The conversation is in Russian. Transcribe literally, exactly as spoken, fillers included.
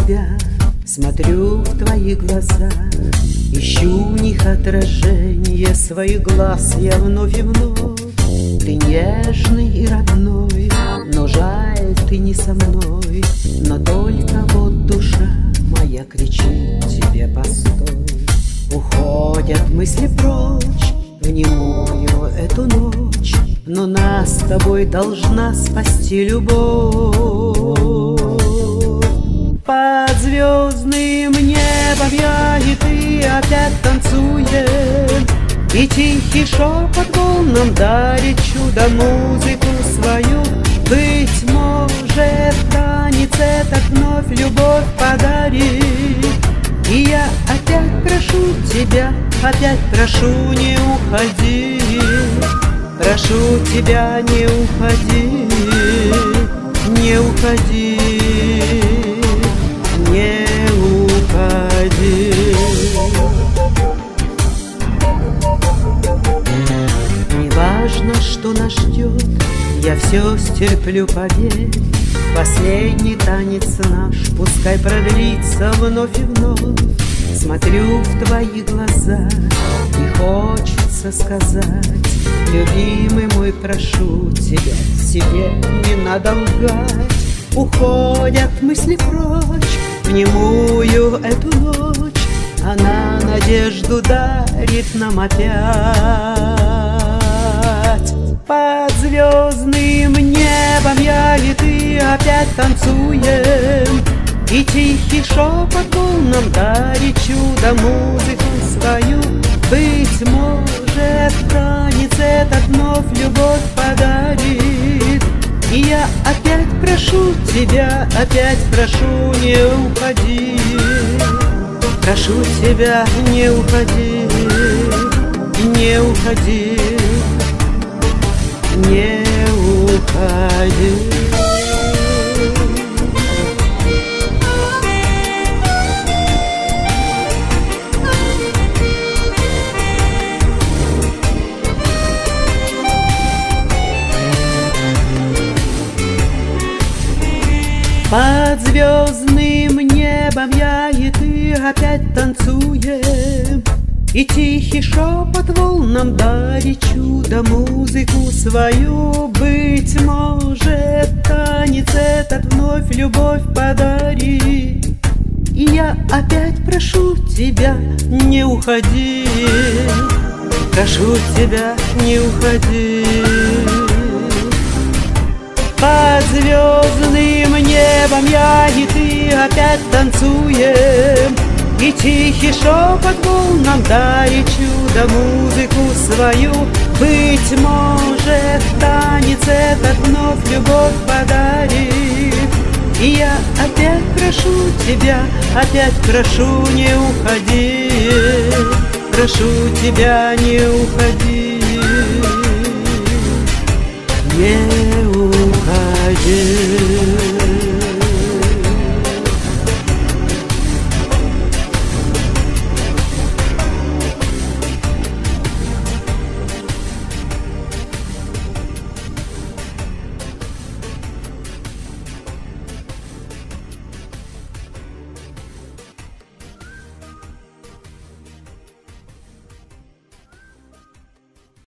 тебя, смотрю в твои глаза, ищу в них отражение своих глаз я вновь и вновь. Ты нежный и родной, но жаль, ты не со мной. Но только вот душа моя кричит тебе: постой. Уходят мысли прочь в немую эту ночь, но нас с тобой должна спасти любовь. Под звездным небом я и ты опять танцуем, и тихий шепот волнам дарит чудо музыку свою. Быть может, танец этот вновь любовь подарит. И я опять прошу тебя, опять прошу, не уходи. Прошу тебя, не уходи, не уходи, не уходи. Неважно, что нас ждет, я все стерплю, поверь. Последний танец наш пускай продлится вновь и вновь. Смотрю в твои глаза и хочется сказать: любимый мой, прошу тебя, себе не надо лгать. Уходят мысли прочь в немую эту ночь, она надежду дарит нам опять. Под звездным небом я и ты опять танцуем, и тихий шепот волнам дарит чудо музыку свою. Быть может, танец этот вновь любовь подарит. И я опять прошу тебя, опять прошу, не уходи. Прошу тебя, не уходи, не уходи, не уходи. Под звездным небом я и ты опять танцуем, и тихий шепот волнам дарит чудо музыку свою. Быть может, танец этот вновь любовь подарит. И я опять прошу тебя, не уходи. Прошу тебя, не уходи. Под звездным небом я и ты опять танцуем, и тихий шепот волнам дарит чудо музыку свою. Быть может, танец этот вновь любовь подарит. И я опять прошу тебя, опять прошу, не уходи. Прошу тебя, не уходи, не уходи.